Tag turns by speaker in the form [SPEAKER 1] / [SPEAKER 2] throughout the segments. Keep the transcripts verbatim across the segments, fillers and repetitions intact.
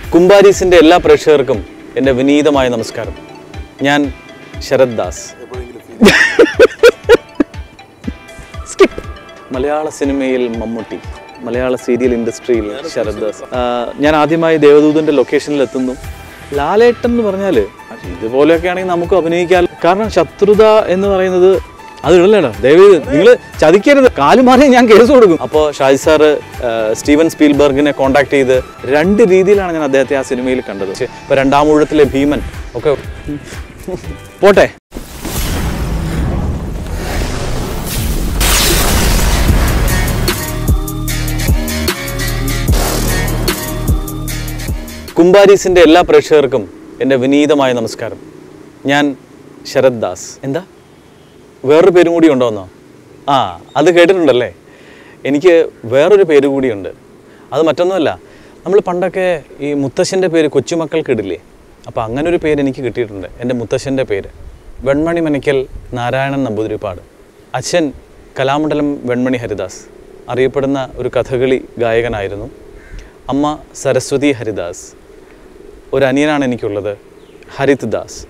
[SPEAKER 1] കുംബാരീസിൻ്റെ എല്ലാ പ്രേക്ഷകർക്കും എൻ്റെ വിനീതമായ നമസ്കാരം. ഞാൻ ശരത് ദാസ്. സ്കിപ്പ്. മലയാള സിനിമയിൽ മമ്മൂട്ടി, മലയാള സീരിയൽ ഇൻഡസ്ട്രിയിൽ ശരത് ദാസ്. ഞാൻ ആദ്യമായി ദേവദൂതൻ്റെ ലൊക്കേഷനിൽ എത്തുന്നു. ലാലേട്ടൻ എന്ന് പറഞ്ഞാൽ ഇതുപോലെയൊക്കെ ആണെങ്കിൽ നമുക്ക് അഭിനയിക്കാൻ, കാരണം ശത്രുത എന്ന് പറയുന്നത് അത് ഇടല്ലേടാ, ദയവ് നിങ്ങൾ ചതിക്കരുത്, കാലുമാറി ഞാൻ കേസ് കൊടുക്കും. അപ്പോൾ ഷാജി സാറ് സ്റ്റീവൻ സ്പീൽബർഗിനെ കോൺടാക്ട് ചെയ്ത് രണ്ട് രീതിയിലാണ് ഞാൻ അദ്ദേഹത്തെ ആ സിനിമയിൽ കണ്ടത്. പക്ഷേ ഇപ്പോൾ രണ്ടാം ഊഴത്തിലെ ഭീമൻ ഒക്കെ പോട്ടെ. കുംബാരീസിൻ്റെ എല്ലാ പ്രേക്ഷകർക്കും എൻ്റെ വിനീതമായ നമസ്കാരം. ഞാൻ ശരത് ദാസ്. എന്താ വേറൊരു പേരും കൂടി ഉണ്ടോന്നോ? ആ, അത് കേട്ടിട്ടുണ്ടല്ലേ. എനിക്ക് വേറൊരു പേര് കൂടിയുണ്ട്. അത് മറ്റൊന്നുമല്ല, നമ്മൾ പണ്ടൊക്കെ ഈ മുത്തശ്ശൻ്റെ പേര് കൊച്ചുമക്കൾക്ക് ഇടില്ലേ, അപ്പോൾ അങ്ങനെ ഒരു പേര് എനിക്ക് കിട്ടിയിട്ടുണ്ട്. എൻ്റെ മുത്തശ്ശൻ്റെ പേര് വെൺമണി മനയ്ക്കൽ നാരായണൻ നമ്പൂതിരിപ്പാട്. അച്ഛൻ കലാമണ്ഡലം വെൺമണി ഹരിദാസ്, അറിയപ്പെടുന്ന ഒരു കഥകളി ഗായകനായിരുന്നു. അമ്മ സരസ്വതി ഹരിദാസ്. ഒരു അനിയനാണ് എനിക്കുള്ളത്, ഹരിത് ദാസ്.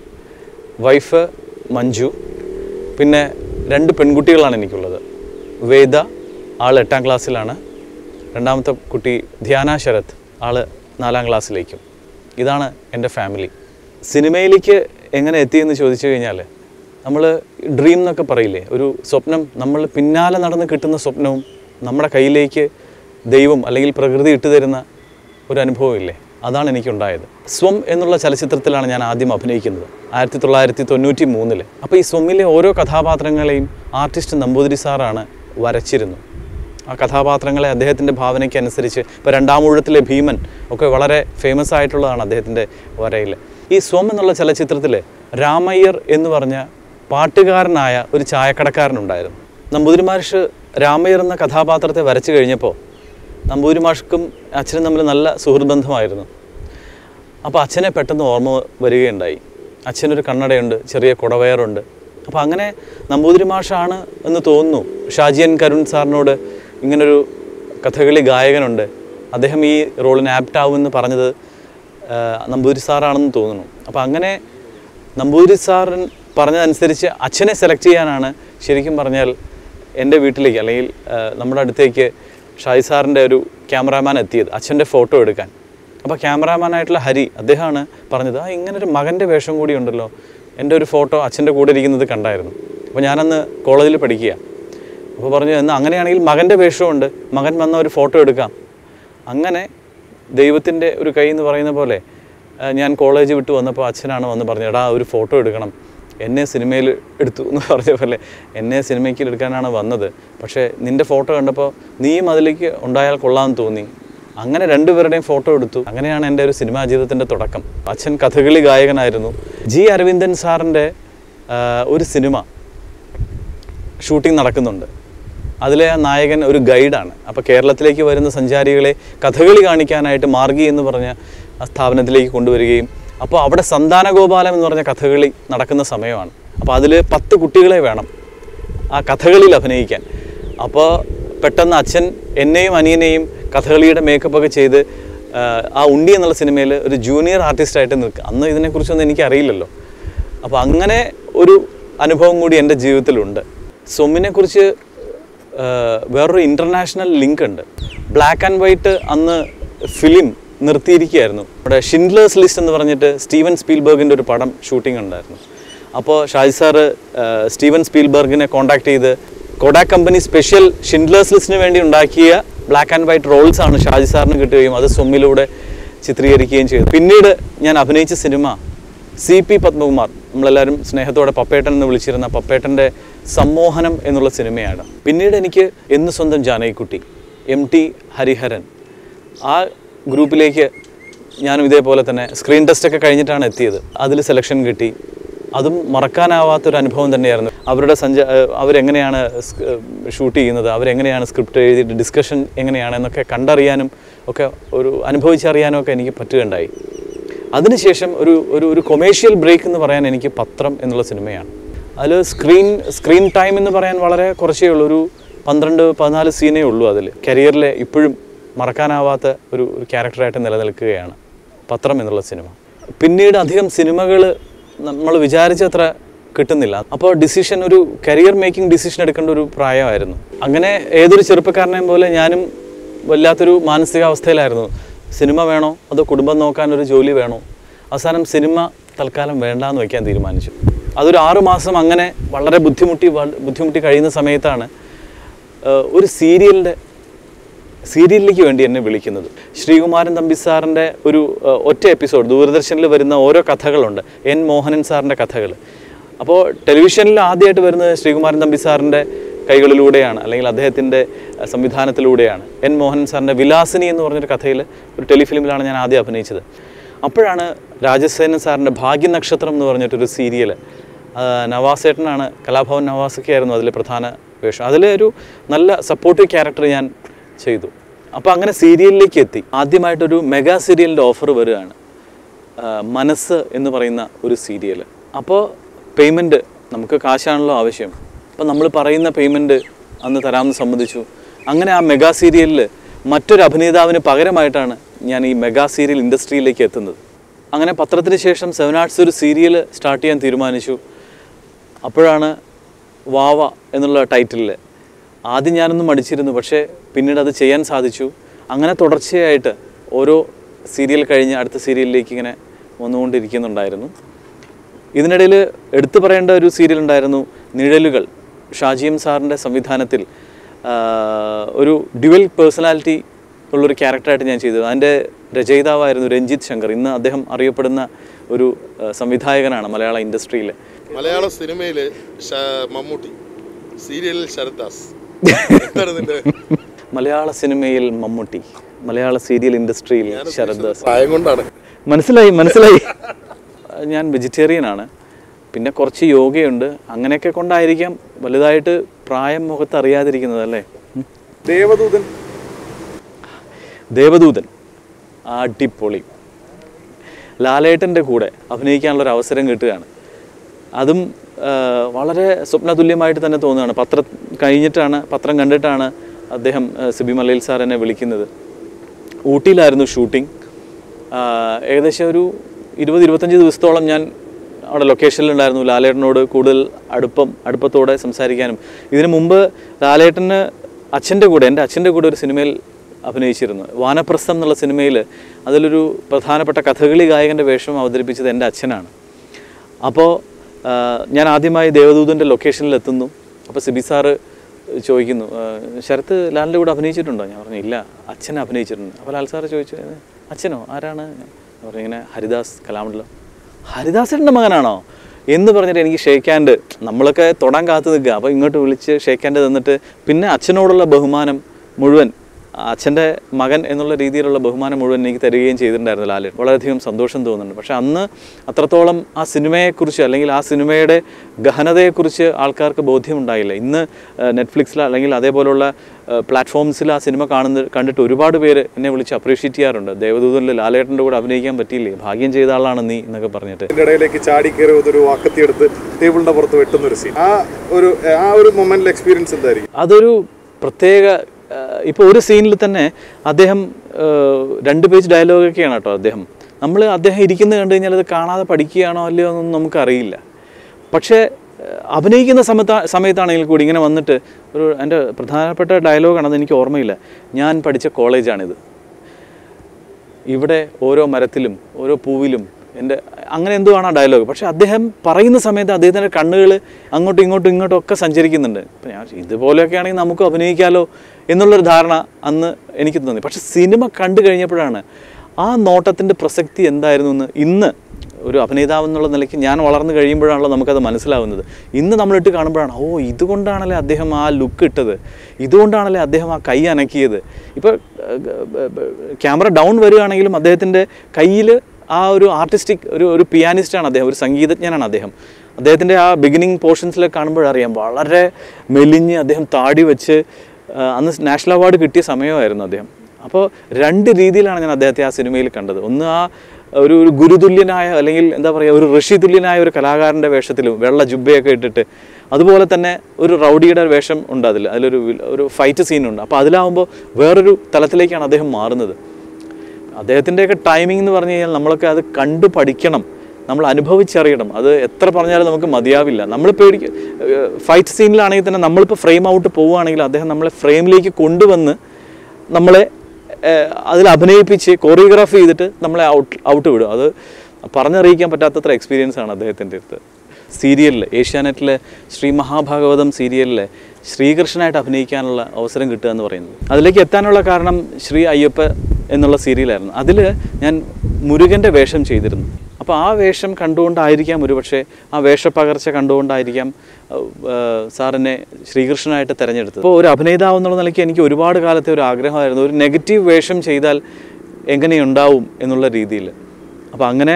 [SPEAKER 1] വൈഫ് മഞ്ജു. പിന്നെ രണ്ട് പെൺകുട്ടികളാണ് എനിക്കുള്ളത്. വേദ, ആൾ എട്ടാം ക്ലാസ്സിലാണ്. രണ്ടാമത്തെ കുട്ടി ധ്യാന ശരത്, ആൾ നാലാം ക്ലാസ്സിലേക്കും. ഇതാണ് എൻ്റെ ഫാമിലി. സിനിമയിലേക്ക് എങ്ങനെ എത്തിയെന്ന് ചോദിച്ചു കഴിഞ്ഞാൽ, നമ്മൾ ഡ്രീം എന്നൊക്കെ പറയില്ലേ, ഒരു സ്വപ്നം, നമ്മൾ പിന്നാലെ നടന്ന് കിട്ടുന്ന സ്വപ്നവും നമ്മുടെ കയ്യിലേക്ക് ദൈവം അല്ലെങ്കിൽ പ്രകൃതി ഇട്ടു തരുന്ന ഒരു അനുഭവമില്ലേ, അതാണ് എനിക്കുണ്ടായത്. സ്വം എന്നുള്ള ചലച്ചിത്രത്തിലാണ് ഞാൻ ആദ്യം അഭിനയിക്കുന്നത്, ആയിരത്തി തൊള്ളായിരത്തി തൊണ്ണൂറ്റി മൂന്നില്. അപ്പോൾ ഈ സ്വമ്മിലെ ഓരോ കഥാപാത്രങ്ങളെയും ആർട്ടിസ്റ്റ് നമ്പൂതിരി സാറാണ് വരച്ചിരുന്നു. ആ കഥാപാത്രങ്ങളെ അദ്ദേഹത്തിൻ്റെ ഭാവനയ്ക്ക് അനുസരിച്ച്, ഇപ്പോൾ രണ്ടാം ഊഴത്തിലെ ഭീമൻ ഒക്കെ വളരെ ഫേമസ് ആയിട്ടുള്ളതാണ് അദ്ദേഹത്തിൻ്റെ വരയിൽ. ഈ സ്വം എന്നുള്ള ചലച്ചിത്രത്തിൽ രാമയ്യർ എന്ന് പറഞ്ഞ പാട്ടുകാരനായ ഒരു ചായക്കടക്കാരനുണ്ടായിരുന്നു. നമ്പൂതിരി മാഷ് രാമയ്യർ എന്ന കഥാപാത്രത്തെ വരച്ചു കഴിഞ്ഞപ്പോൾ നമ്പൂതിരി മാഷ്ക്കും അച്ഛനും തമ്മിൽ നല്ല സുഹൃത്ബന്ധമായിരുന്നു. അപ്പോൾ അച്ഛനെ പെട്ടെന്ന് ഓർമ്മ വരികയുണ്ടായി. അച്ഛനൊരു കണ്ണടയുണ്ട്, ചെറിയ കുടവയറുണ്ട്. അപ്പോൾ അങ്ങനെ നമ്പൂതിരി മാഷാണ് എന്ന് തോന്നുന്നു. ഷാജിയൻ കരുൺ സാറിനോട് ഇങ്ങനൊരു കഥകളി ഗായകനുണ്ട്, അദ്ദേഹം ഈ റോളിന് ആപ്റ്റ് ആവുമെന്ന് പറഞ്ഞത് നമ്പൂതിരി സാറാണെന്ന് തോന്നുന്നു. അപ്പോൾ അങ്ങനെ നമ്പൂതിരി സാറിൻ പറഞ്ഞതനുസരിച്ച് അച്ഛനെ സെലക്ട് ചെയ്യാനാണ് ശരിക്കും പറഞ്ഞാൽ എൻ്റെ വീട്ടിലേക്ക്, അല്ലെങ്കിൽ നമ്മുടെ അടുത്തേക്ക് ഷാജി സാറിൻ്റെ ഒരു ക്യാമറാമാൻ എത്തിയത് അച്ഛൻ്റെ ഫോട്ടോ എടുക്കാൻ. അപ്പോൾ ക്യാമറാമാനായിട്ടുള്ള ഹരി, അദ്ദേഹമാണ് പറഞ്ഞത്, ആ ഇങ്ങനൊരു മകൻ്റെ വേഷം കൂടി ഉണ്ടല്ലോ, എൻ്റെ ഒരു ഫോട്ടോ അച്ഛൻ്റെ കൂടെ ഇരിക്കുന്നത് കണ്ടായിരുന്നു. അപ്പോൾ ഞാനന്ന് കോളേജിൽ പഠിക്കുക. അപ്പോൾ പറഞ്ഞു, എന്നാൽ അങ്ങനെയാണെങ്കിൽ മകൻ്റെ വേഷമുണ്ട്, മകൻ വന്ന ഒരു ഫോട്ടോ എടുക്കാം. അങ്ങനെ ദൈവത്തിൻ്റെ ഒരു കൈ എന്ന് പറയുന്ന പോലെ ഞാൻ കോളേജ് വിട്ട് വന്നപ്പോൾ അച്ഛനാണ് വന്ന് പറഞ്ഞത്, എടാ ഒരു ഫോട്ടോ എടുക്കണം, എന്നെ സിനിമയിൽ എടുത്തു എന്ന് പറഞ്ഞ പോലെ എന്നെ സിനിമയ്ക്ക് എടുക്കാനാണ് വന്നത്, പക്ഷേ നിൻ്റെ ഫോട്ടോ കണ്ടപ്പോൾ നീയും അതിലേക്ക് ഉണ്ടായാൽ കൊള്ളാമെന്ന് തോന്നി. അങ്ങനെ രണ്ടുപേരുടെയും ഫോട്ടോ എടുത്തു. അങ്ങനെയാണ് എൻ്റെ ഒരു സിനിമാ ജീവിതത്തിൻ്റെ തുടക്കം. അച്ഛൻ കഥകളി ഗായകനായിരുന്നു. ജി അരവിന്ദൻ സാറിൻ്റെ ഒരു സിനിമ ഷൂട്ടിംഗ് നടക്കുന്നുണ്ട്. അതിലെ ആ നായകൻ ഒരു ഗൈഡാണ്. അപ്പോൾ കേരളത്തിലേക്ക് വരുന്ന സഞ്ചാരികളെ കഥകളി കാണിക്കാനായിട്ട് മാർഗി എന്ന് പറഞ്ഞ ആ സ്ഥാപനത്തിലേക്ക് കൊണ്ടുവരികയും, അപ്പോൾ അവിടെ സന്താനഗോപാലം എന്ന് പറഞ്ഞ കഥകളി നടക്കുന്ന സമയമാണ്. അപ്പോൾ അതിൽ പത്ത് കുട്ടികളെ വേണം ആ കഥകളിയിൽ അഭിനയിക്കാൻ. അപ്പോൾ പെട്ടെന്ന് അച്ഛൻ എന്നെയും അനിയനെയും കഥകളിയുടെ മേക്കപ്പൊക്കെ ചെയ്ത് ആ ഉണ്ണി എന്നുള്ള സിനിമയിൽ ഒരു ജൂനിയർ ആർട്ടിസ്റ്റായിട്ട് നിൽക്കുക. അന്ന് ഇതിനെക്കുറിച്ചൊന്നും എനിക്കറിയില്ലല്ലോ. അപ്പോൾ അങ്ങനെ ഒരു അനുഭവം കൂടി എൻ്റെ ജീവിതത്തിലുണ്ട്. സ്വമ്മിനെക്കുറിച്ച് വേറൊരു ഇൻ്റർനാഷണൽ ലിങ്ക് ഉണ്ട്. ബ്ലാക്ക് ആൻഡ് വൈറ്റ് അന്ന് ഫിലിം നിർത്തിയിരിക്കുകയായിരുന്നു. അവിടെ ഷിൻഡ്ലേഴ്സ് ലിസ്റ്റ് എന്ന് പറഞ്ഞിട്ട് സ്റ്റീവൻ സ്പീൽബർഗിൻ്റെ ഒരു പടം ഷൂട്ടിംഗ് ഉണ്ടായിരുന്നു. അപ്പോൾ ഷാജി സാറ് സ്റ്റീവൻ സ്പീൽബർഗിനെ കോൺടാക്ട് ചെയ്ത് കൊഡാക് കമ്പനി സ്പെഷ്യൽ ഷിൻഡ്ലേഴ്സ് ലിസ്റ്റിന് വേണ്ടി ഉണ്ടാക്കിയ ബ്ലാക്ക് ആൻഡ് വൈറ്റ് റോൾസാണ് ഷാജി സാറിന് കിട്ടുകയും അത് സ്വമ്മിലൂടെ ചിത്രീകരിക്കുകയും ചെയ്തു. പിന്നീട് ഞാൻ അഭിനയിച്ച സിനിമ സി പി പത്മകുമാർ, നമ്മളെല്ലാവരും സ്നേഹത്തോടെ പപ്പേട്ടൻ എന്ന് വിളിച്ചിരുന്ന പപ്പേട്ടൻ്റെ സമ്മോഹനം എന്നുള്ള സിനിമയാണ്. പിന്നീട് എനിക്ക് എന്ന് സ്വന്തം ജാനകിക്കുട്ടി, എം ടി ഹരിഹരൻ, ആ ഗ്രൂപ്പിലേക്ക് ഞാനും ഇതേപോലെ തന്നെ സ്ക്രീൻ ടെസ്റ്റൊക്കെ കഴിഞ്ഞിട്ടാണ് എത്തിയത്. അതിൽ സെലക്ഷൻ കിട്ടി. അതും മറക്കാനാവാത്തൊരു അനുഭവം തന്നെയായിരുന്നു. അവരുടെ സഞ്ചാ അവരെങ്ങനെയാണ് ഷൂട്ട് ചെയ്യുന്നത്, അവരെങ്ങനെയാണ് സ്ക്രിപ്റ്റ് എഴുതിയിട്ട് ഡിസ്കഷൻ എങ്ങനെയാണ് എന്നൊക്കെ കണ്ടറിയാനും ഒക്കെ ഒരു അനുഭവിച്ചറിയാനും ഒക്കെ എനിക്ക് പറ്റുകയുണ്ടായി. അതിനുശേഷം ഒരു ഒരു ഒരു കൊമേഴ്ഷ്യൽ ബ്രേക്ക് എന്ന് പറയാൻ എനിക്ക് പത്രം എന്നുള്ള സിനിമയാണ്. അതിൽ സ്ക്രീൻ സ്ക്രീൻ ടൈം എന്ന് പറയാൻ വളരെ കുറച്ചേ ഉള്ളൂ, ഒരു പന്ത്രണ്ട് പതിനാല് സീനേ ഉള്ളൂ. അതിൽ കരിയറിലെ ഇപ്പോഴും മറക്കാനാവാത്ത ഒരു ഒരു ക്യാരക്ടറായിട്ട് നിലനിൽക്കുകയാണ്. പത്രം എന്നുള്ള സിനിമ. പിന്നീട് അധികം സിനിമകൾ നമ്മൾ വിചാരിച്ചത്ര കിട്ടുന്നില്ല. അപ്പോൾ ഡിസിഷൻ, ഒരു കരിയർ മേക്കിംഗ് ഡിസിഷൻ എടുക്കേണ്ട ഒരു പ്രായമായിരുന്നു. അങ്ങനെ ഏതൊരു ചെറുപ്പക്കാരനെയും പോലെ ഞാനും വല്ലാത്തൊരു മാനസികാവസ്ഥയിലായിരുന്നു. സിനിമ വേണോ അതോ കുടുംബം നോക്കാനൊരു ജോലി വേണോ? അവസാനം സിനിമ തൽക്കാലം വേണ്ടാന്ന് വയ്ക്കാൻ തീരുമാനിച്ചു. അതൊരു ആറുമാസം അങ്ങനെ വളരെ ബുദ്ധിമുട്ടി ബുദ്ധിമുട്ടി കഴിയുന്ന സമയത്താണ് ഒരു സീരിയലിൻ്റെ സീരിയലിലേക്ക് വേണ്ടി എന്നെ വിളിക്കുന്നത്. ശ്രീകുമാരൻ തമ്പി സാറിൻ്റെ ഒരു ഒറ്റ എപ്പിസോഡ് ദൂരദർശനിൽ വരുന്ന ഓരോ കഥകളുണ്ട്, എൻ മോഹനൻ സാറിൻ്റെ കഥകൾ. അപ്പോൾ ടെലിവിഷനിൽ ആദ്യമായിട്ട് വരുന്നത് ശ്രീകുമാരൻ തമ്പി സാറിൻ്റെ കൈകളിലൂടെയാണ്, അല്ലെങ്കിൽ അദ്ദേഹത്തിൻ്റെ സംവിധാനത്തിലൂടെയാണ്. എൻ മോഹനൻ സാറിൻ്റെ വിലാസിനി എന്ന് പറഞ്ഞൊരു കഥയിൽ, ഒരു ടെലിഫിലിമിലാണ് ഞാൻ ആദ്യം അഭിനയിച്ചത്. അപ്പോഴാണ് രാജസേനൻ സാറിൻ്റെ ഭാഗ്യനക്ഷത്രം എന്ന് പറഞ്ഞിട്ടൊരു സീരിയൽ, നവാസേട്ടനാണ്, കലാഭവൻ നവാസൊക്കെ ആയിരുന്നു അതിൽ പ്രധാന വേഷം. അതിലൊരു നല്ല സപ്പോർട്ടീവ് ക്യാരക്ടർ ഞാൻ ചെയ്തു. അപ്പോൾ അങ്ങനെ സീരിയലിലേക്ക് എത്തി. ആദ്യമായിട്ടൊരു മെഗാ സീരിയലിൻ്റെ ഓഫർ വരികയാണ്, മനസ്സ് എന്ന് പറയുന്ന ഒരു സീരിയൽ. അപ്പോൾ പേയ്മെൻറ്റ്, നമുക്ക് കാശാണല്ലോ ആവശ്യം, അപ്പോൾ നമ്മൾ പറയുന്ന പേയ്മെൻറ്റ് അന്ന് തരാമെന്ന് സമ്മതിച്ചു. അങ്ങനെ ആ മെഗാ സീരിയലിൽ മറ്റൊരു അഭിനേതാവിന് പകരമായിട്ടാണ് ഞാൻ ഈ മെഗാ സീരിയൽ ഇൻഡസ്ട്രിയിലേക്ക് എത്തുന്നത്. അങ്ങനെ പത്രത്തിന് ശേഷം സെവൻ ആർട്സ് ഒരു സീരിയൽ സ്റ്റാർട്ട് ചെയ്യാൻ തീരുമാനിച്ചു. അപ്പോഴാണ് വാവ എന്നുള്ള ടൈറ്റിലിൽ ആദ്യം ഞാനൊന്നും മടിച്ചിരുന്നു, പക്ഷേ പിന്നീട് അത് ചെയ്യാൻ സാധിച്ചു. അങ്ങനെ തുടർച്ചയായിട്ട് ഓരോ സീരിയൽ കഴിഞ്ഞ് അടുത്ത സീരിയലിലേക്ക് ഇങ്ങനെ വന്നുകൊണ്ടിരിക്കുന്നുണ്ടായിരുന്നു. ഇതിനിടയിൽ എടുത്തു പറയേണ്ട ഒരു സീരിയൽ ഉണ്ടായിരുന്നു, നിഴലുകൾ. ഷാജിയം സാറിൻ്റെ സംവിധാനത്തിൽ ഒരു ഡ്യുവൽ പേഴ്സണാലിറ്റി ഉള്ളൊരു ക്യാരക്ടറായിട്ട് ഞാൻ ചെയ്തത്. അതിൻ്റെ രചയിതാവായിരുന്നു രഞ്ജിത്ത് ശങ്കർ. ഇന്ന് അദ്ദേഹം അറിയപ്പെടുന്ന ഒരു സംവിധായകനാണ് മലയാള ഇൻഡസ്ട്രിയിൽ.
[SPEAKER 2] മലയാള സിനിമയിൽ മമ്മൂട്ടി, സീരിയലിൽ ശരത്ദാസ്.
[SPEAKER 1] മലയാള സിനിമയിൽ മമ്മൂട്ടി, മലയാള സീരിയൽ ഇൻഡസ്ട്രിയിൽ ശരത്ദാസ്.
[SPEAKER 2] കൊണ്ടാണ്
[SPEAKER 1] മനസ്സിലായി മനസ്സിലായി ഞാൻ വെജിറ്റേറിയനാണ്, പിന്നെ കുറച്ച് യോഗയുണ്ട്, അങ്ങനെയൊക്കെ കൊണ്ടായിരിക്കാം വലുതായിട്ട് പ്രായം മുഖത്ത് അറിയാതിരിക്കുന്നത് അല്ലേ.
[SPEAKER 3] ദേവദൂതൻ
[SPEAKER 1] ദേവദൂതൻ അടിപൊളി. ലാലേട്ടൻ്റെ കൂടെ അഭിനയിക്കാനുള്ളൊരു അവസരം കിട്ടുകയാണ്. അതും വളരെ സ്വപ്നതുല്യമായിട്ട് തന്നെ തോന്നുകയാണ്. പത്രം കഴിഞ്ഞിട്ടാണ്, പത്രം കണ്ടിട്ടാണ് അദ്ദേഹം, സിബി മലയിൽ സാർ എന്നെ വിളിക്കുന്നത്. ഊട്ടിയിലായിരുന്നു ഷൂട്ടിംഗ്. ഏകദേശം ഒരു ഇരുപത് ഇരുപത്തഞ്ച് ദിവസത്തോളം ഞാൻ അവിടെ ലൊക്കേഷനിലുണ്ടായിരുന്നു. ലാലേട്ടനോട് കൂടുതൽ അടുപ്പം അടുപ്പത്തോടെ സംസാരിക്കാനും. ഇതിനു മുമ്പ് ലാലേട്ടന് അച്ഛൻ്റെ കൂടെ, എൻ്റെ അച്ഛൻ്റെ കൂടെ ഒരു സിനിമയിൽ അഭിനയിച്ചിരുന്നു, വാനപ്രസ്ഥം എന്നുള്ള സിനിമയിൽ. അതിലൊരു പ്രധാനപ്പെട്ട കഥകളി ഗായകൻ്റെ വേഷം അവതരിപ്പിച്ചത് എൻ്റെ അച്ഛനാണ്. അപ്പോൾ ഞാൻ ആദ്യമായി ദേവദൂതൻ്റെ ലൊക്കേഷനിലെത്തുന്നു. അപ്പോൾ സിബി സാറ് ചോദിക്കുന്നു, ശരത്ത് ലാലിൻ്റെ കൂടെ അഭിനയിച്ചിട്ടുണ്ടോ? ഞാൻ പറഞ്ഞു ഇല്ല, അച്ഛൻ അഭിനയിച്ചിട്ടുണ്ട്. അപ്പോൾ ലാൽ സാറ് ചോദിച്ചു, അച്ഛനോ? ആരാണ്? ഞാൻ പറഞ്ഞു ഇങ്ങനെ ഹരിദാസ് കലാമണ്ഡലം. ഹരിദാസേട്ടൻ്റെ മകനാണോ എന്ന് പറഞ്ഞിട്ട് എനിക്ക് ഷേക്ക് ഹാൻഡ്, നമ്മളൊക്കെ തൊടാൻ കാത്തു നിൽക്കുക. അപ്പോൾ ഇങ്ങോട്ട് വിളിച്ച് ഷേക്ക് ഹാൻഡ് തന്നിട്ട് പിന്നെ അച്ഛനോടുള്ള ബഹുമാനം മുഴുവൻ, അച്ഛൻ്റെ മകൻ എന്നുള്ള രീതിയിലുള്ള ബഹുമാനം മുഴുവൻ എനിക്ക് തരികയും ചെയ്തിട്ടുണ്ടായിരുന്നു ലാലേട്ടൻ. വളരെയധികം സന്തോഷം തോന്നുന്നുണ്ട്. പക്ഷേ അന്ന് അത്രത്തോളം ആ സിനിമയെക്കുറിച്ച്, അല്ലെങ്കിൽ ആ സിനിമയുടെ ഗഹനതയെക്കുറിച്ച് ആൾക്കാർക്ക് ബോധ്യമുണ്ടായില്ല. ഇന്ന് നെറ്റ്ഫ്ലിക്സിൽ അല്ലെങ്കിൽ അതേപോലുള്ള പ്ലാറ്റ്ഫോംസിൽ ആ സിനിമ കാണുന്ന കണ്ടിട്ട് ഒരുപാട് പേര് എന്നെ വിളിച്ച് അപ്രീഷിയേറ്റ് ചെയ്യാറുണ്ട്. ദേവദൂതനിൽ ലാലേട്ടൻ്റെ കൂടെ അഭിനയിക്കാൻ പറ്റിയില്ലേ, ഭാഗ്യം ചെയ്ത ആളാണ് നീ എന്നൊക്കെ പറഞ്ഞിട്ട്.
[SPEAKER 3] ഇടയിലേക്ക് ചാടി കയറി ഒരു വാക്കത്തിയെടുത്ത് ടേബിളിൻ്റെ പുറത്ത് വെട്ടുന്ന ഒരു സീൻ, ആ ഒരു ആ ഒരു മൊമെന്റിൽ എക്സ്പീരിയൻസ് എന്തായിരിക്കും?
[SPEAKER 1] അതൊരു പ്രത്യേക, ഇപ്പോൾ ഒരു സീനിൽ തന്നെ അദ്ദേഹം രണ്ട് പേജ് ഡയലോഗൊക്കെയാണ് കേട്ടോ അദ്ദേഹം. നമ്മൾ അദ്ദേഹം ഇരിക്കുന്നത് കണ്ടു കഴിഞ്ഞാൽ അത് കാണാതെ പഠിക്കുകയാണോ അല്ലയോ എന്നൊന്നും നമുക്കറിയില്ല. പക്ഷേ അഭിനയിക്കുന്ന സമയത്ത് സമയത്താണെങ്കിൽ കൂടി ഇങ്ങനെ വന്നിട്ട് ഒരു, എൻ്റെ പ്രധാനപ്പെട്ട ഡയലോഗാണ്, അതെനിക്ക് ഓർമ്മയില്ല. ഞാൻ പഠിച്ച കോളേജാണിത്, ഇവിടെ ഓരോ മരത്തിലും ഓരോ പൂവിലും എൻ്റെ, അങ്ങനെ എന്തോ ആണ് ആ ഡയലോഗ്. പക്ഷേ അദ്ദേഹം പറയുന്ന സമയത്ത് അദ്ദേഹത്തിൻ്റെ കണ്ണുകൾ അങ്ങോട്ടും ഇങ്ങോട്ടും ഇങ്ങോട്ടും ഒക്കെ സഞ്ചരിക്കുന്നുണ്ട്. അപ്പം ഞാൻ ഇതുപോലെയൊക്കെ ആണെങ്കിൽ നമുക്ക് അഭിനയിക്കാമല്ലോ എന്നുള്ളൊരു ധാരണ അന്ന് എനിക്ക് തോന്നി. പക്ഷെ സിനിമ കണ്ടു കഴിഞ്ഞപ്പോഴാണ് ആ നോട്ടത്തിൻ്റെ പ്രസക്തി എന്തായിരുന്നു എന്ന് ഇന്ന് ഒരു അഭിനേതാവ് എന്നുള്ള നിലയ്ക്ക് ഞാൻ വളർന്നു കഴിയുമ്പോഴാണല്ലോ നമുക്കത് മനസ്സിലാവുന്നത്. ഇന്ന് നമ്മളിട്ട് കാണുമ്പോഴാണ്, ഓ ഇതുകൊണ്ടാണല്ലേ അദ്ദേഹം ആ ലുക്ക് ഇട്ടത്, ഇതുകൊണ്ടാണല്ലേ അദ്ദേഹം ആ കൈ അനക്കിയത്. ഇപ്പോൾ ക്യാമറ ഡൗൺ വരികയാണെങ്കിലും അദ്ദേഹത്തിൻ്റെ കയ്യിൽ ആ ഒരു ആർട്ടിസ്റ്റിക്, ഒരു ഒരു പിയാനിസ്റ്റാണ് അദ്ദേഹം, ഒരു സംഗീതജ്ഞനാണ് അദ്ദേഹം. അദ്ദേഹത്തിൻ്റെ ആ ബിഗിനിങ് പോർഷൻസിലൊക്കെ കാണുമ്പോഴറിയാം വളരെ മെലിഞ്ഞ് അദ്ദേഹം താടി വെച്ച്, അന്ന് നാഷണൽ അവാർഡ് കിട്ടിയ സമയമായിരുന്നു അദ്ദേഹം. അപ്പോൾ രണ്ട് രീതിയിലാണ് ഞാൻ അദ്ദേഹത്തെ ആ സിനിമയിൽ കണ്ടത്. ഒന്ന് ആ ഒരു ഒരു ഗുരുതുല്യനായ, അല്ലെങ്കിൽ എന്താ പറയുക, ഒരു ഋഷി തുല്യനായ ഒരു കലാകാരൻ്റെ വേഷത്തിലും വെള്ള ജുബ്ബയൊക്കെ ഇട്ടിട്ട്, അതുപോലെ തന്നെ ഒരു റൗഡിയുടെ വേഷം ഉണ്ട് അതിൽ, അതിലൊരു ഒരു ഫൈറ്റ് സീനുണ്ട്. അപ്പോൾ അതിലാവുമ്പോൾ വേറൊരു തലത്തിലേക്കാണ് അദ്ദേഹം മാറുന്നത്. അദ്ദേഹത്തിൻ്റെയൊക്കെ ടൈമിംഗ് എന്ന് പറഞ്ഞു കഴിഞ്ഞാൽ നമ്മളൊക്കെ അത് കണ്ടു പഠിക്കണം, നമ്മൾ അനുഭവിച്ചറിയണം. അത് എത്ര പറഞ്ഞാലും നമുക്ക് മതിയാവില്ല. നമ്മൾ പേടിക്കും. ഫൈറ്റ് സീനിലാണെങ്കിൽ തന്നെ നമ്മളിപ്പോൾ ഫ്രെയിം ഔട്ട് പോവുകയാണെങ്കിൽ അദ്ദേഹം നമ്മളെ ഫ്രെയിമിലേക്ക് കൊണ്ടുവന്ന് നമ്മളെ അതിൽ അഭിനയിപ്പിച്ച് കൊറിയോഗ്രാഫി ചെയ്തിട്ട് നമ്മളെ ഔട്ട് ഔട്ട് വിടും. അത് പറഞ്ഞറിയിക്കാൻ പറ്റാത്തത്ര എക്സ്പീരിയൻസ് ആണ് അദ്ദേഹത്തിൻ്റെ അടുത്ത്. സീരിയലിൽ, ഏഷ്യാനെറ്റിലെ ശ്രീ മഹാഭാഗവതം സീരിയലിലെ ശ്രീകൃഷ്ണനായിട്ട് അഭിനയിക്കാനുള്ള അവസരം കിട്ടുക എന്ന് പറയുന്നത്. അതിലേക്ക് എത്താനുള്ള കാരണം ശ്രീ അയ്യപ്പ എന്നുള്ള സീരിയലായിരുന്നു. അതിൽ ഞാൻ മുരുകൻ്റെ വേഷം ചെയ്തിരുന്നു. അപ്പോൾ ആ വേഷം കണ്ടുകൊണ്ടായിരിക്കാം ഒരുപക്ഷെ, ആ വേഷപ്പകർച്ച കണ്ടുകൊണ്ടായിരിക്കാം സാറിനെ ശ്രീകൃഷ്ണനായിട്ട് തിരഞ്ഞെടുത്തത്. അപ്പോൾ ഒരു അഭിനേതാവ് എന്നുള്ള നിലയ്ക്ക് എനിക്ക് ഒരുപാട് കാലത്തെ ഒരു ആഗ്രഹമായിരുന്നു, ഒരു നെഗറ്റീവ് വേഷം ചെയ്താൽ എങ്ങനെയുണ്ടാവും എന്നുള്ള രീതിയിൽ. അപ്പോൾ അങ്ങനെ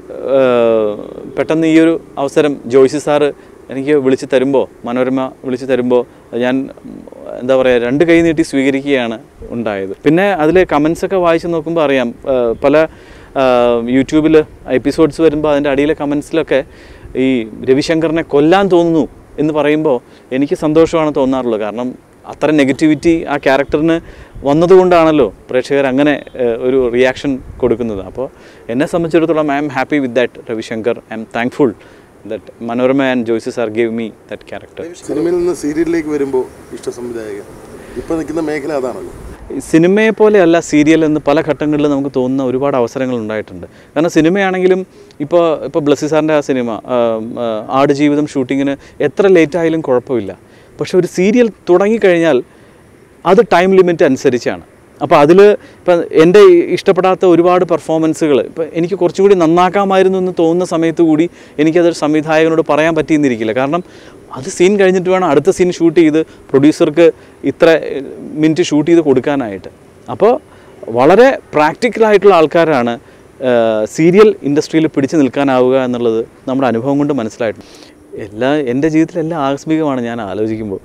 [SPEAKER 1] പെട്ടെന്ന് ഈ ഒരു അവസരം ജോയ്സി സാറ് എനിക്ക് വിളിച്ച് തരുമ്പോൾ, മനോരമ വിളിച്ച് തരുമ്പോൾ ഞാൻ എന്താ പറയുക, രണ്ട് കൈ നീട്ടി സ്വീകരിക്കുകയാണ് ഉണ്ടായത്. പിന്നെ അതിലെ കമൻസൊക്കെ വായിച്ച് നോക്കുമ്പോൾ അറിയാം, പല യൂട്യൂബിൽ എപ്പിസോഡ്സ് വരുമ്പോൾ അതിൻ്റെ അടിയിലെ കമൻസിലൊക്കെ ഈ രവിശങ്കറിനെ കൊല്ലാൻ തോന്നുന്നു എന്ന് പറയുമ്പോൾ എനിക്ക് സന്തോഷമാണ് തോന്നാറുള്ളത്. കാരണം അത്ര നെഗറ്റിവിറ്റി ആ ക്യാരക്ടറിന് വന്നതുകൊണ്ടാണല്ലോ പ്രേക്ഷകർ അങ്ങനെ ഒരു റിയാക്ഷൻ കൊടുക്കുന്നത്. അപ്പോൾ എന്നെ സംബന്ധിച്ചിടത്തോളം I'm happy with that Ravishankar. I'm thankful that Manorama and Joycee sir gave me that character.
[SPEAKER 2] സിനിമയിൽ നിന്ന് സീരിയലിലേക്ക് വരുമ്പോൾ ഇഷ്ട സംവിധായകൻ ഇപ്പോൾ നിൽക്കുന്ന മേഖല അതാണല്ലോ.
[SPEAKER 1] സിനിമയെ പോലെയല്ല സീരിയൽ എന്ന് പല ഘട്ടങ്ങളിൽ നമുക്ക് തോന്നുന്ന ഒരുപാട് അവസരങ്ങൾ ഉണ്ടായിട്ടുണ്ട്. കാരണം സിനിമയാണെങ്കിലും ഇപ്പോൾ ഇപ്പോൾ ബ്ലസ്സി സാറിൻ്റെ ആ സിനിമ ആടുജീവിതം ഷൂട്ടിങ്ങിന് എത്ര ലേറ്റായാലും കുഴപ്പമില്ല. പക്ഷെ ഒരു സീരിയൽ തുടങ്ങിക്കഴിഞ്ഞാൽ അത് ടൈം ലിമിറ്റ് അനുസരിച്ചാണ്. അപ്പോൾ അതിൽ ഇപ്പം എൻ്റെ ഇഷ്ടപ്പെടാത്ത ഒരുപാട് പെർഫോമൻസുകൾ ഇപ്പം എനിക്ക് കുറച്ചുകൂടി നന്നാക്കാമായിരുന്നു എന്ന് തോന്നുന്ന സമയത്ത് കൂടി എനിക്കതൊരു സംവിധായകനോട് പറയാൻ പറ്റിയെന്നിരിക്കില്ല. കാരണം അത് സീൻ കഴിഞ്ഞിട്ട് വേണം അടുത്ത സീൻ ഷൂട്ട് ചെയ്ത് പ്രൊഡ്യൂസർക്ക് ഇത്ര മിനിറ്റ് ഷൂട്ട് ചെയ്ത് കൊടുക്കാനായിട്ട്. അപ്പോൾ വളരെ പ്രാക്ടിക്കലായിട്ടുള്ള ആൾക്കാരാണ് സീരിയൽ ഇൻഡസ്ട്രിയിൽ പിടിച്ചു നിൽക്കാനാവുക എന്നുള്ളത് നമ്മുടെ അനുഭവം കൊണ്ട് മനസ്സിലായിട്ടുണ്ട്. എല്ലാ എൻ്റെ ജീവിതത്തിലെല്ലാം ആകസ്മികമാണ് ഞാൻ ആലോചിക്കുമ്പോൾ.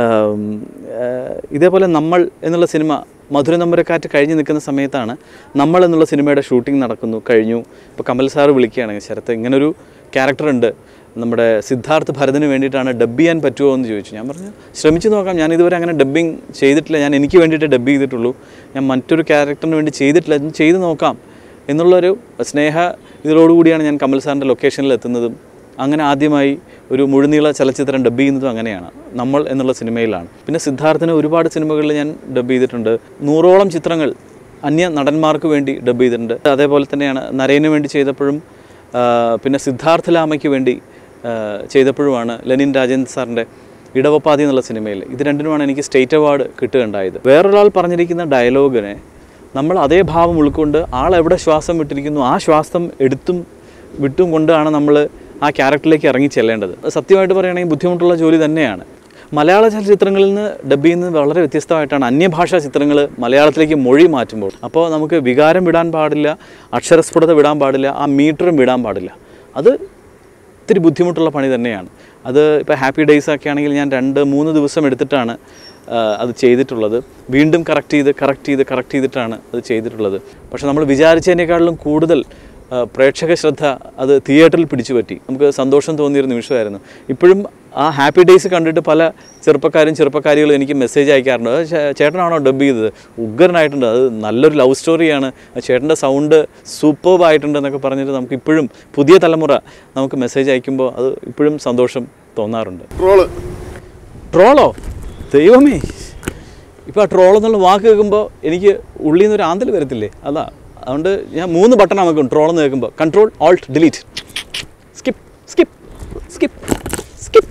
[SPEAKER 1] ഇതേപോലെ നമ്മൾ എന്നുള്ള സിനിമ മധുര നമ്പരക്കാറ്റ് കഴിഞ്ഞ് നിൽക്കുന്ന സമയത്താണ് നമ്മൾ എന്നുള്ള സിനിമയുടെ ഷൂട്ടിംഗ് നടക്കുന്നു, കഴിഞ്ഞു. ഇപ്പോൾ കമൽ സാറ് വിളിക്കുകയാണെങ്കിൽ, ശരത്ത് ഇങ്ങനൊരു ക്യാരക്ടറുണ്ട്, നമ്മുടെ സിദ്ധാർത്ഥ് ഭരതിന് വേണ്ടിയിട്ടാണ് ഡബ് ചെയ്യാൻ പറ്റുമോ എന്ന് ചോദിച്ചു. ഞാൻ പറഞ്ഞു ശ്രമിച്ചു നോക്കാം, ഞാൻ ഇതുവരെ അങ്ങനെ ഡബ്ബിങ് ചെയ്തിട്ടില്ല, ഞാൻ എനിക്ക് വേണ്ടിയിട്ട് ഡബ് ചെയ്തിട്ടുള്ളൂ, ഞാൻ മറ്റൊരു ക്യാരക്ടറിന് വേണ്ടി ചെയ്തിട്ടില്ല, അത് ചെയ്ത് നോക്കാം എന്നുള്ളൊരു സ്നേഹ ഇതിലോടുകൂടിയാണ് ഞാൻ കമൽ സാറിൻ്റെ ലൊക്കേഷനിൽ എത്തുന്നതും. അങ്ങനെ ആദ്യമായി ഒരു മുഴുനീള ചലച്ചിത്രം ഡബ് ചെയ്യുന്നതും അങ്ങനെയാണ്, നമ്മൾ എന്നുള്ള സിനിമയിലാണ്. പിന്നെ സിദ്ധാർത്ഥിന് ഒരുപാട് സിനിമകളിൽ ഞാൻ ഡബ് ചെയ്തിട്ടുണ്ട്. നൂറോളം ചിത്രങ്ങൾ അന്യ നടന്മാർക്ക് വേണ്ടി ഡബ് ചെയ്തിട്ടുണ്ട്. അതേപോലെ തന്നെയാണ് നരേന് വേണ്ടി ചെയ്തപ്പോഴും പിന്നെ സിദ്ധാർത്ഥ ലാമയ്ക്ക് വേണ്ടി ചെയ്തപ്പോഴുമാണ് ലെനിൻ രാജേന്ദ്ര സാറിൻ്റെ ഇടവപ്പാതി എന്നുള്ള സിനിമയിൽ. ഇത് രണ്ടിനുമാണ് എനിക്ക് സ്റ്റേറ്റ് അവാർഡ് കിട്ടുകയുണ്ടായത്. വേറൊരാൾ പറഞ്ഞിരിക്കുന്ന ഡയലോഗിനെ നമ്മൾ അതേ ഭാവം ഉൾക്കൊണ്ട് ആളെവിടെ ശ്വാസം വിട്ടിരിക്കുന്നു ആ ശ്വാസം എടുത്തും വിട്ടും കൊണ്ടാണ് നമ്മൾ ആ ക്യാരക്ടറിലേക്ക് ഇറങ്ങി ചെല്ലേണ്ടത്. സത്യമായിട്ട് പറയുകയാണെങ്കിൽ ബുദ്ധിമുട്ടുള്ള ജോലി തന്നെയാണ്. മലയാള ചലച്ചിത്രങ്ങളിൽ നിന്ന് ഡബ് ചെയ്യുന്നത് വളരെ വ്യത്യസ്തമായിട്ടാണ് അന്യഭാഷാ ചിത്രങ്ങൾ മലയാളത്തിലേക്ക് മൊഴി മാറ്റുമ്പോൾ. അപ്പോൾ നമുക്ക് വികാരം വിടാൻ പാടില്ല, അക്ഷരസ്ഫുടത വിടാൻ പാടില്ല, ആ മീറ്ററും വിടാൻ പാടില്ല. അത് ഇത്തിരി ബുദ്ധിമുട്ടുള്ള പണി തന്നെയാണ്. അത് ഇപ്പോൾ ഹാപ്പി ഡേയ്സ് ഒക്കെ ആണെങ്കിൽ ഞാൻ രണ്ട് മൂന്ന് ദിവസം എടുത്തിട്ടാണ് അത് ചെയ്തിട്ടുള്ളത്. വീണ്ടും കറക്റ്റ് ചെയ്ത് കറക്റ്റ് ചെയ്ത് കറക്റ്റ് ചെയ്തിട്ടാണ് അത് ചെയ്തിട്ടുള്ളത്. പക്ഷേ നമ്മൾ വിചാരിച്ചതിനേക്കാളും കൂടുതൽ പ്രേക്ഷക ശ്രദ്ധ അത് തിയേറ്ററിൽ പിടിച്ചു പറ്റി. നമുക്ക് സന്തോഷം തോന്നിയൊരു നിമിഷമായിരുന്നു. ഇപ്പോഴും ആ ഹാപ്പി ഡേയ്സ് കണ്ടിട്ട് പല ചെറുപ്പക്കാരും ചെറുപ്പക്കാരികളും എനിക്ക് മെസ്സേജ് അയക്കാറുണ്ട്, അത് ചേട്ടനാണോ ഡബ് ചെയ്തത്, ഉഗ്രനായിട്ടുണ്ട്, അത് നല്ലൊരു ലവ് സ്റ്റോറിയാണ്, ചേട്ടൻ്റെ സൗണ്ട് സൂപ്പർബായിട്ടുണ്ട് എന്നൊക്കെ പറഞ്ഞിട്ട് നമുക്ക് ഇപ്പോഴും പുതിയ തലമുറ നമുക്ക് മെസ്സേജ് അയക്കുമ്പോൾ അത് ഇപ്പോഴും സന്തോഷം തോന്നാറുണ്ട്.
[SPEAKER 2] ട്രോള്
[SPEAKER 1] ട്രോളോ ദൈവമേ, ഇപ്പോൾ ആ ട്രോൾ എന്നുള്ള വാക്ക് കേൾക്കുമ്പോൾ എനിക്ക് ഉള്ളിൽ നിന്നൊരു ആന്തൽ വരത്തില്ലേ, അതാ. അതുകൊണ്ട് ഞാൻ മൂന്ന് ബട്ടൺ നമുക്ക് ട്രോൾ എന്ന് കേൾക്കുമ്പോൾ control alt delete, skip skip skip skip.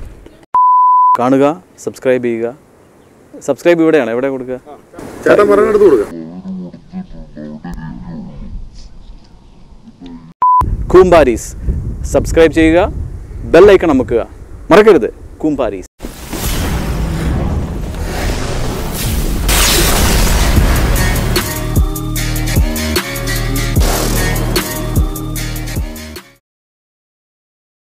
[SPEAKER 1] കാണുക, സബ്സ്ക്രൈബ് ചെയ്യുക. സബ്സ്ക്രൈബ് ഇവിടെയാണ്, എവിടെ കൊടുക്കുക,
[SPEAKER 2] ചേട്ടൻ പറഞ്ഞെടുത്ത് കൊടുക്കുക. കുംബാരീസ് സബ്സ്ക്രൈബ് ചെയ്യുക, ബെൽ ഐക്കൺ അമക്കുക, മറക്കരുത്. കുംബാരീസ്.